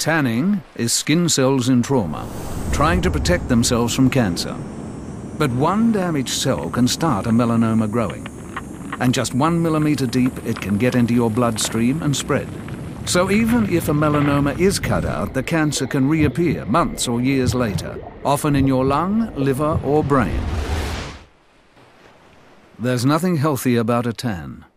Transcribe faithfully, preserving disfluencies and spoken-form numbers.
Tanning is skin cells in trauma, trying to protect themselves from cancer. But one damaged cell can start a melanoma growing. And just one millimeter deep, it can get into your bloodstream and spread. So even if a melanoma is cut out, the cancer can reappear months or years later, often in your lung, liver, or brain. There's nothing healthy about a tan.